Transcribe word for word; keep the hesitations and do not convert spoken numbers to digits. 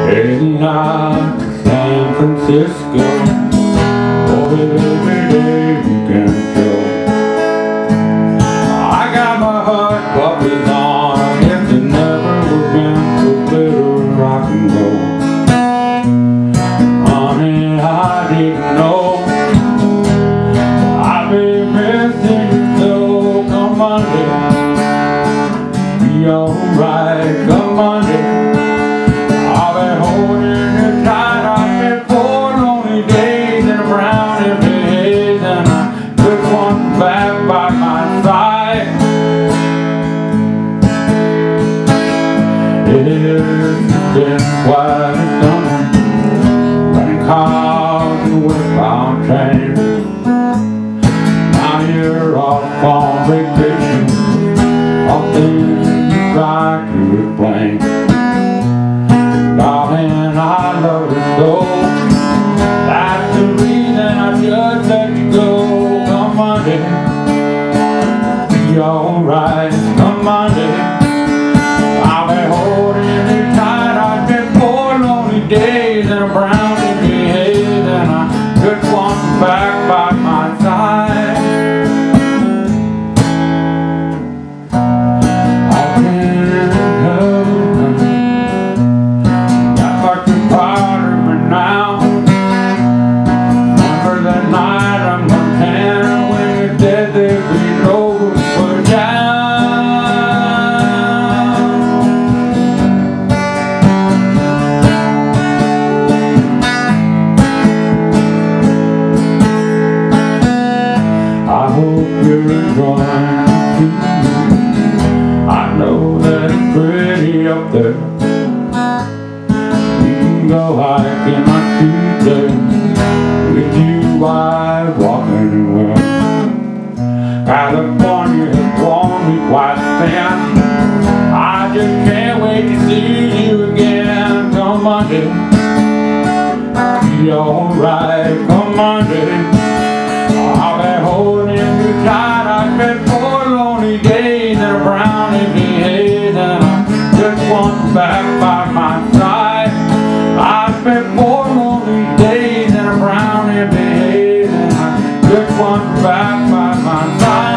Heading out to San Francisco for every day weekend show. I got my heart puppies on. I guess it never would been so bitter rock and roll. Honey, I didn't know I'd be missing you so. Come Monday, be alright. Come Monday, back by my side. It's been quite a summer, running cars and westbound trains. Now you're off on vacation, all things you try to explain. Darling, I love you so, that's the reason I just let you go. Come Monday, be alright. Come Monday, I'll be holding you tight. I've been four lonely days and a brown in your head, and I just want you back by my side. I can't help it, got like a part of me now. Remember that night I'm Montana when you're dead, there'd be no put down. I hope you're enjoying it. I know that it's pretty up there. We can go hiking on Tuesday with you, I walk anywhere. California has worn me quite thin. I just can't wait to see you again. Come Monday, be alright. Come Monday, I'll be holding you tight. I've been four lonely days and a brown in the head, and I just want you back by my side. I've spent four lonely days and a brown in the head, and I just want you back by my side.